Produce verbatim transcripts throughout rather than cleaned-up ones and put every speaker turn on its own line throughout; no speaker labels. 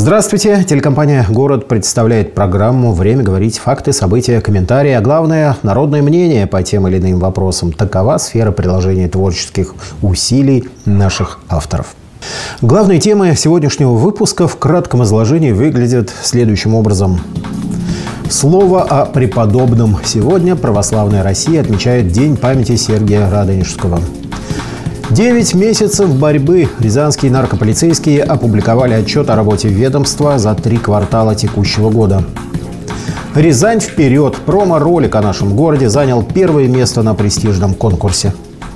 Здравствуйте! Телекомпания «Город» представляет программу «Время говорить». Факты, события, комментарии, а главное – народное мнение по тем или иным вопросам. Такова сфера приложения творческих усилий наших авторов. Главные темы сегодняшнего выпуска в кратком изложении выглядят следующим образом. Слово о преподобном. Сегодня православная Россия отмечает День памяти Сергия Радонежского. Девять месяцев борьбы. Рязанские наркополицейские опубликовали отчет о работе ведомства за три квартала текущего года. «Рязань вперед!» Промо-ролик о нашем городе занял первое место на престижном конкурсе.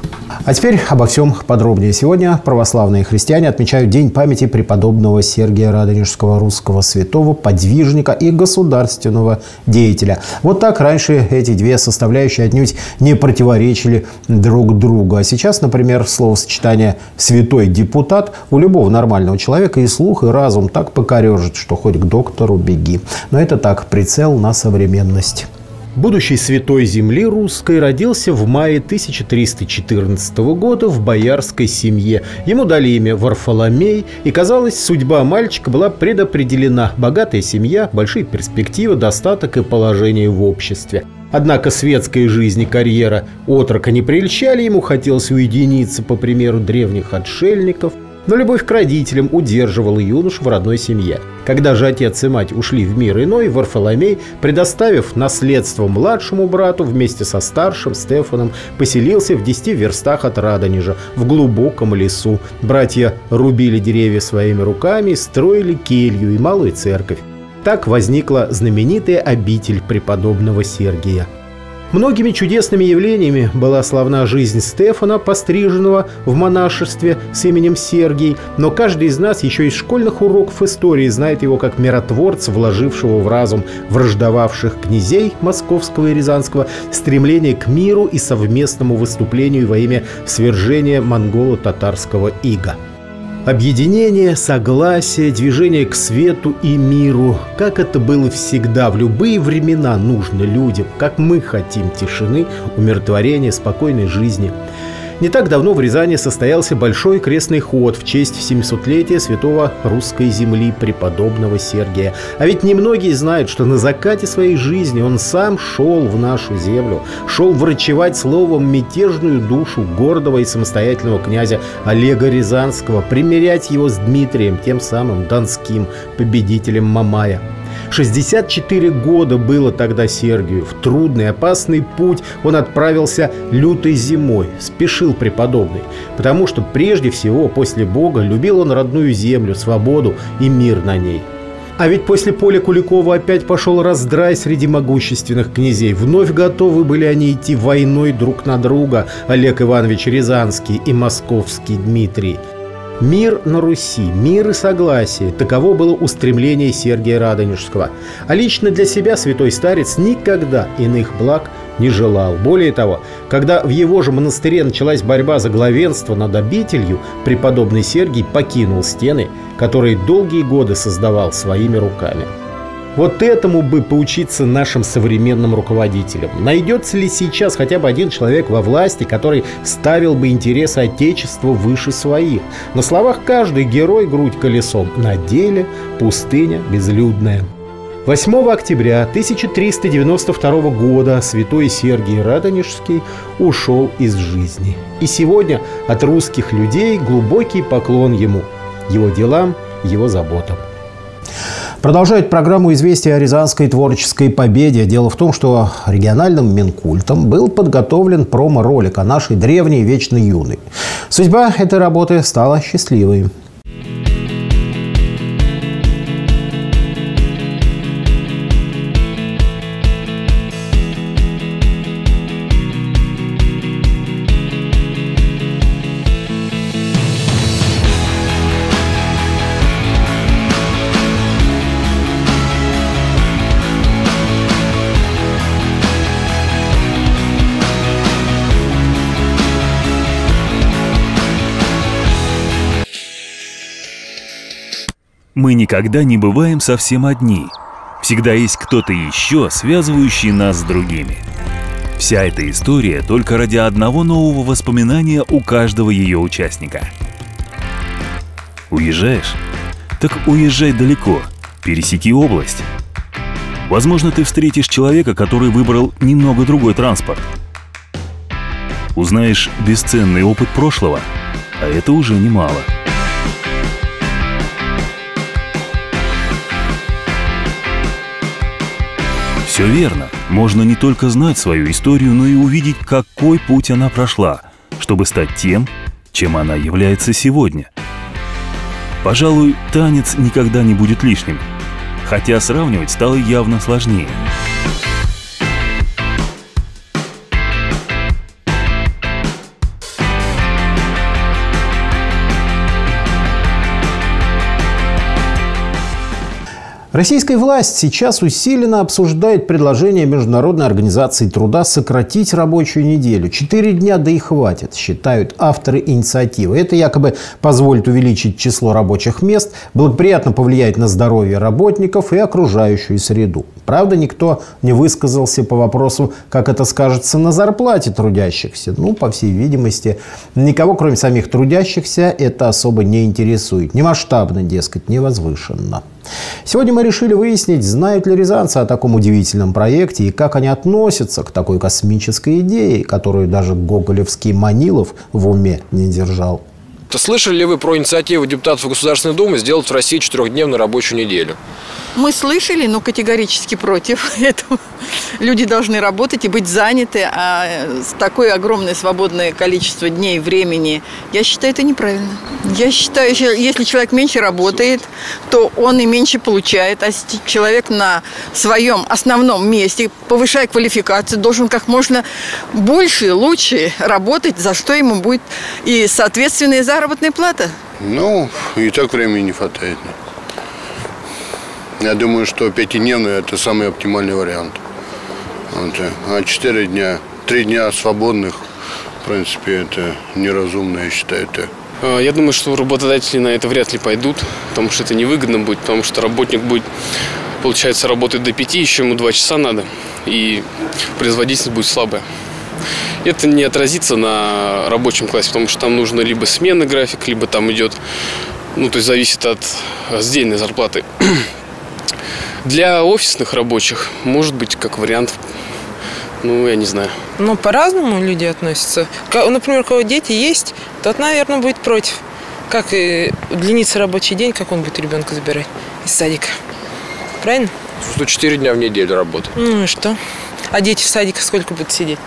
А теперь обо всем подробнее. Сегодня православные христиане отмечают День памяти преподобного Сергия Радонежского, русского святого, подвижника и государственного деятеля. Вот так раньше эти две составляющие отнюдь не противоречили друг другу. А сейчас, например, словосочетание «святой депутат» у любого нормального человека и слух, и разум так покорежит, что хоть к доктору беги. Но это так, прицел на современность. Будущий святой земли русской родился в мае тысяча триста четырнадцатого года в боярской семье. Ему дали имя Варфоломей, и, казалось, судьба мальчика была предопределена. Богатая семья, большие перспективы, достаток и положение в обществе. Однако светская жизнь и карьера отрока не прельщали, ему хотелось уединиться, по примеру древних отшельников. Но любовь к родителям удерживала юношу в родной семье. Когда же отец и мать ушли в мир иной, Варфоломей, предоставив наследство младшему брату, вместе со старшим Стефаном поселился в десяти верстах от Радонежа, в глубоком лесу. Братья рубили деревья своими руками, строили келью и малую церковь. Так возникла знаменитая обитель преподобного Сергия. Многими чудесными явлениями была славна жизнь Стефана, постриженного в монашестве с именем Сергий, но каждый из нас еще из школьных уроков истории знает его как миротворца, вложившего в разум враждовавших князей Московского и Рязанского стремление к миру и совместному выступлению во имя свержения монголо-татарского ига. Объединение, согласие, движение к свету и миру. Как это было всегда, в любые времена нужно людям, как мы хотим тишины, умиротворения, спокойной жизни. Не так давно в Рязани состоялся большой крестный ход в честь семисотлетия святого русской земли преподобного Сергия. А ведь немногие знают, что на закате своей жизни он сам шел в нашу землю, шел врачевать словом мятежную душу гордого и самостоятельного князя Олега Рязанского, примирять его с Дмитрием, тем самым донским победителем Мамая. шестьдесят четыре года было тогда Сергию. В трудный, опасный путь он отправился лютой зимой. Спешил преподобный, потому что прежде всего, после Бога, любил он родную землю, свободу и мир на ней. А ведь после поля Куликова опять пошел раздрай среди могущественных князей. Вновь готовы были они идти войной друг на друга, Олег Иванович Рязанский и московский Дмитрий. Мир на Руси, мир и согласие – таково было устремление Сергия Радонежского. А лично для себя святой старец никогда иных благ не желал. Более того, когда в его же монастыре началась борьба за главенство над обителью, преподобный Сергий покинул стены, которые долгие годы создавал своими руками. Вот этому бы поучиться нашим современным руководителям. Найдется ли сейчас хотя бы один человек во власти, который ставил бы интересы Отечества выше своих? На словах каждый герой грудь колесом, на деле пустыня безлюдная. восьмого октября тысяча триста девяносто второго года святой Сергий Радонежский ушел из жизни. И сегодня от русских людей глубокий поклон ему, его делам, его заботам. Продолжает программу «Известия о Рязанской творческой победе». Дело в том, что региональным Минкультом был подготовлен промо-ролик о нашей древней вечно юной. Судьба этой работы стала счастливой.
Мы никогда не бываем совсем одни. Всегда есть кто-то еще, связывающий нас с другими. Вся эта история только ради одного нового воспоминания у каждого ее участника. Уезжаешь? Так уезжай далеко, пересеки область. Возможно, ты встретишь человека, который выбрал немного другой транспорт. Узнаешь бесценный опыт прошлого, а это уже немало. Все верно. Можно не только знать свою историю, но и увидеть, какой путь она прошла, чтобы стать тем, чем она является сегодня. Пожалуй, танец никогда не будет лишним, хотя сравнивать стало явно сложнее.
Российская власть сейчас усиленно обсуждает предложение Международной организации труда сократить рабочую неделю. Четыре дня, да и хватит, считают авторы инициативы. Это якобы позволит увеличить число рабочих мест, благоприятно повлияет на здоровье работников и окружающую среду. Правда, никто не высказался по вопросу, как это скажется на зарплате трудящихся. Ну, по всей видимости, никого, кроме самих трудящихся, это особо не интересует. Не масштабно, дескать, не возвышенно. Сегодня мы решили выяснить, знают ли рязанцы о таком удивительном проекте и как они относятся к такой космической идее, которую даже гоголевский Манилов в уме не держал.
Слышали ли вы про инициативу депутатов Государственной Думы сделать в России четырехдневную рабочую неделю?
Мы слышали, но категорически против этого. Люди должны работать и быть заняты, а такое огромное свободное количество дней, времени, я считаю, это неправильно. Я считаю, если человек меньше работает, то он и меньше получает, а человек на своем основном месте, повышая квалификацию, должен как можно больше, лучше работать, за что ему будет и соответственная заработная плата.
Ну, и так времени не хватает. Я думаю, что пятидневный – это самый оптимальный вариант. Вот. А четыре дня, три дня свободных, в принципе, это неразумно, я считаю. Это.
Я думаю, что работодатели на это вряд ли пойдут, потому что это невыгодно будет, потому что работник будет, получается, работать до пяти, еще ему два часа надо, и производительность будет слабая. Это не отразится на рабочем классе, потому что там нужно либо сменный график, либо там идет, ну, то есть зависит от сдельной зарплаты. Для офисных рабочих, может быть, как вариант, ну, я не знаю.
Ну, по-разному люди относятся. Например, у кого дети есть, тот, наверное, будет против. Как и удлинится рабочий день, как он будет ребенка забирать из садика. Правильно?
Что четыре дня в неделю работать.
Ну и что? А дети в садике сколько будут сидеть?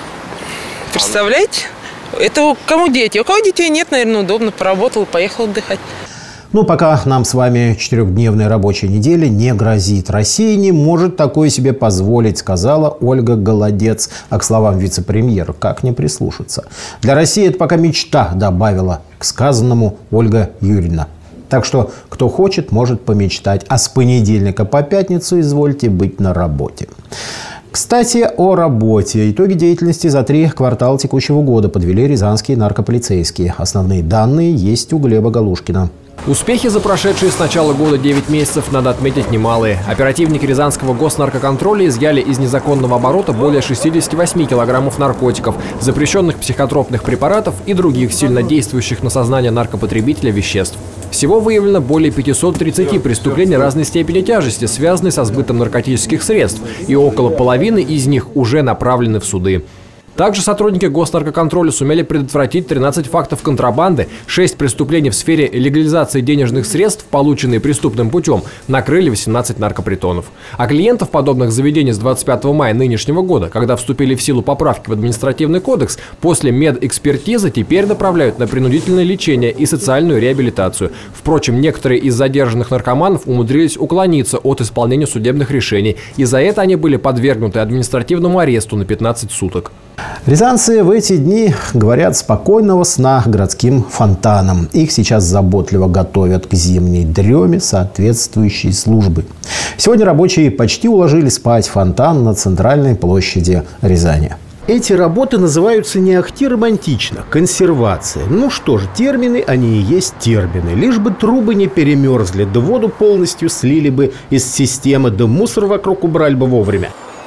Представляете? Это кому дети? У кого детей нет, наверное, удобно. Поработал, поехал отдыхать.
Ну, пока нам с вами четырехдневная рабочая неделя не грозит. Россия не может такое себе позволить, сказала Ольга Голодец. А к словам вице-премьера, как не прислушаться? Для России это пока мечта, добавила к сказанному Ольга Юрьевна. Так что, кто хочет, может помечтать. А с понедельника по пятницу извольте быть на работе. Кстати, о работе. Итоги деятельности за три квартала текущего года подвели рязанские наркополицейские. Основные данные есть у Глеба Галушкина.
Успехи за прошедшие с начала года девять месяцев, надо отметить, немалые. Оперативники Рязанского госнаркоконтроля изъяли из незаконного оборота более шестидесяти восьми килограммов наркотиков, запрещенных психотропных препаратов и других сильно действующих на сознание наркопотребителя веществ. Всего выявлено более пятисот тридцати преступлений разной степени тяжести, связанных со сбытом наркотических средств, и около половины из них уже направлены в суды. Также сотрудники госнаркоконтроля сумели предотвратить тринадцать фактов контрабанды, шесть преступлений в сфере легализации денежных средств, полученные преступным путем, накрыли восемнадцать наркопритонов. А клиентов подобных заведений с двадцать пятого мая нынешнего года, когда вступили в силу поправки в административный кодекс, после медэкспертизы теперь направляют на принудительное лечение и социальную реабилитацию. Впрочем, некоторые из задержанных наркоманов умудрились уклониться от исполнения судебных решений, и за это они были подвергнуты административному аресту на пятнадцать суток.
Рязанцы в эти дни говорят спокойного сна городским фонтанам. Их сейчас заботливо готовят к зимней дреме соответствующие службы. Сегодня рабочие почти уложили спать фонтан на центральной площади Рязани. Эти работы называются не ахти романтично – консервация. Ну что ж, термины, они и есть термины. Лишь бы трубы не перемерзли, да воду полностью слили бы из системы, да мусор вокруг убрали бы вовремя.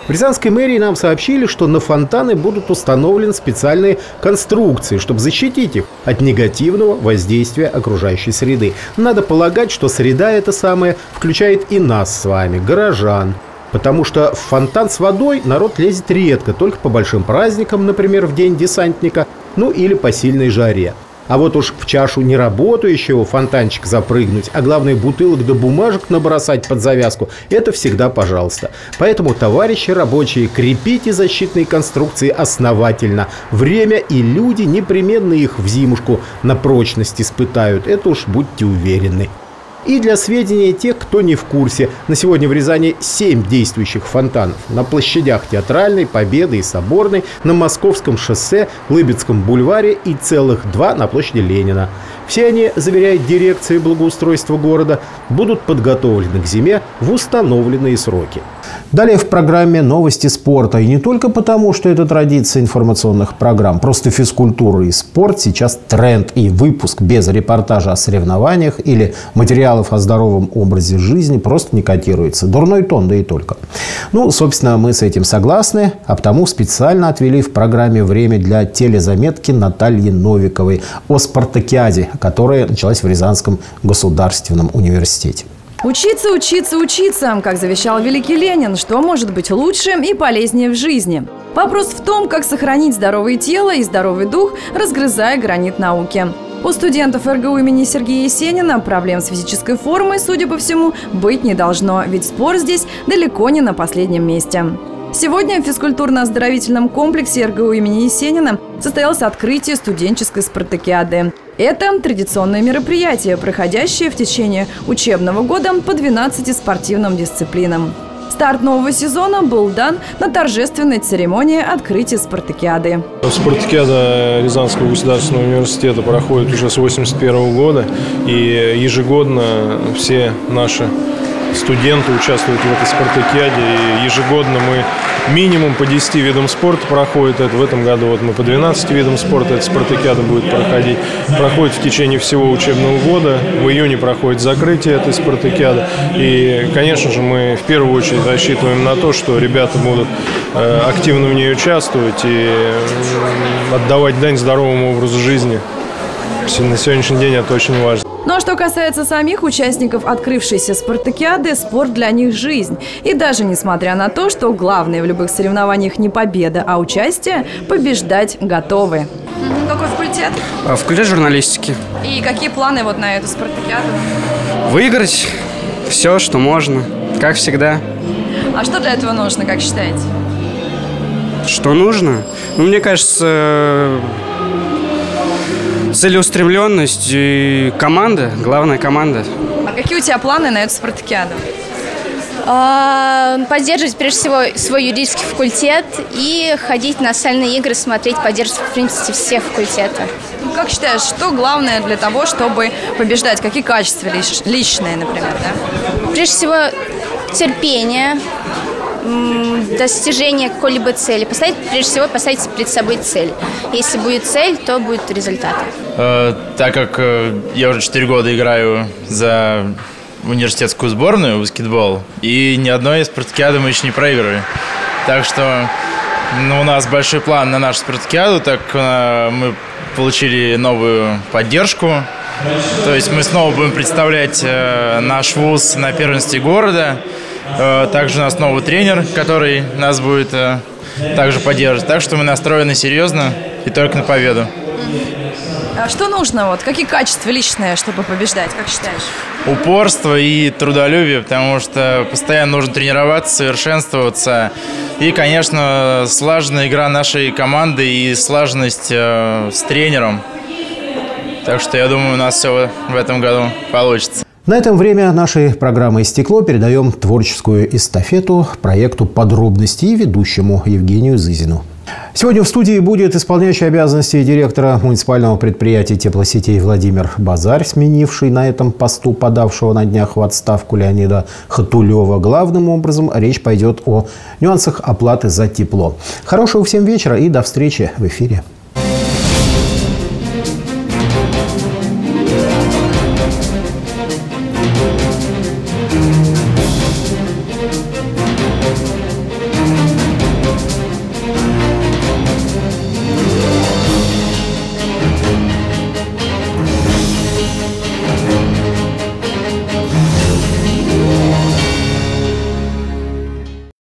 В Рязанской мэрии нам сообщили, что на фонтаны будут установлены специальные конструкции, чтобы защитить их от негативного воздействия окружающей среды. Надо полагать, что среда эта самая включает и нас с вами, горожан. Потому что в фонтан с водой народ лезет редко, только по большим праздникам, например, в День десантника, ну или по сильной жаре. А вот уж в чашу неработающего фонтанчика запрыгнуть, а главное бутылок да бумажек набросать под завязку – это всегда пожалуйста. Поэтому, товарищи рабочие, крепите защитные конструкции основательно. Время и люди непременно их в зимушку на прочность испытают. Это уж будьте уверены. И для сведения тех, кто не в курсе, на сегодня в Рязани семь действующих фонтанов. На площадях Театральной, Победы и Соборной, на Московском шоссе, Лыбецком бульваре и целых два на площади Ленина. Все они, заверяет дирекция благоустройства города, будут подготовлены к зиме в установленные сроки. Далее в программе новости спорта. И не только потому, что это традиция информационных программ. Просто физкультура и спорт сейчас тренд. И выпуск без репортажа о соревнованиях или материалов о здоровом образе жизни просто не котируется. Дурной тон, да и только. Ну, собственно, мы с этим согласны. А потому специально отвели в программе время для телезаметки Натальи Новиковой о спартакиаде, которая началась в Рязанском государственном университете.
Учиться, учиться, учиться, как завещал великий Ленин, что может быть лучше и полезнее в жизни. Вопрос в том, как сохранить здоровое тело и здоровый дух, разгрызая гранит науки. У студентов эр гэ у имени Сергея Есенина проблем с физической формой, судя по всему, быть не должно, ведь спорт здесь далеко не на последнем месте. Сегодня в физкультурно-оздоровительном комплексе эр гэ у имени Есенина состоялось открытие студенческой спартакиады. Это традиционное мероприятие, проходящее в течение учебного года по двенадцати спортивным дисциплинам. Старт нового сезона был дан на торжественной церемонии открытия спартакиады.
Спартакиада Рязанского государственного университета проходит уже с восемьдесят первого года, и ежегодно все наши студенты участвуют в этой спартакиаде, и ежегодно мы минимум по десяти видам спорта проходит это. В этом году вот мы по двенадцати видам спорта, эта спартакиада будет проходить. Проходит в течение всего учебного года. В июне проходит закрытие этой спартакиады. И, конечно же, мы в первую очередь рассчитываем на то, что ребята будут э, активно в ней участвовать и э, отдавать дань здоровому образу жизни. На сегодняшний день это очень важно.
Ну а что касается самих участников открывшейся спартакиады, спорт для них – жизнь. И даже несмотря на то, что главное в любых соревнованиях не победа, а участие, побеждать готовы. Какой факультет?
Факультет журналистики.
И какие планы вот на эту спартакиаду?
Выиграть все, что можно, как всегда.
А что для этого нужно, как считаете?
Что нужно? Ну, мне кажется, целеустремленность и команда, главная команда.
А какие у тебя планы на эту спартакиаду?
Поддерживать, прежде всего, свой юридический факультет и ходить на сольные игры, смотреть, поддерживать, в принципе, все факультеты.
Как считаешь, что главное для того, чтобы побеждать? Какие качества личные, например, да?
Прежде всего, терпение, достижение какой-либо цели. Поставить, прежде всего, поставить перед собой цель. Если будет цель, то будет результат.
Э, так как э, я уже четыре года играю за университетскую сборную в баскетбол, и ни одной спартакиады мы еще не проигрывали. Так что ну, у нас большой план на нашу спартакиаду, так э, мы получили новую поддержку. То есть мы снова будем представлять э, наш вуз на первенстве города. Э, также у нас новый тренер, который нас будет э, также поддерживать. Так что мы настроены серьезно и только на победу.
А что нужно? Вот, какие качества личные, чтобы побеждать, как считаешь?
Упорство и трудолюбие, потому что постоянно нужно тренироваться, совершенствоваться. И, конечно, слаженная игра нашей команды и слаженность э, с тренером. Так что я думаю, у нас все в этом году получится.
На этом время нашей программы истекло. Передаем творческую эстафету проекту «Подробности» и ведущему Евгению Зызину. Сегодня в студии будет исполняющий обязанности директора муниципального предприятия теплосетей Владимир Базарь, сменивший на этом посту подавшего на днях в отставку Леонида Хатулева. Главным образом речь пойдет о нюансах оплаты за тепло. Хорошего всем вечера и до встречи в эфире.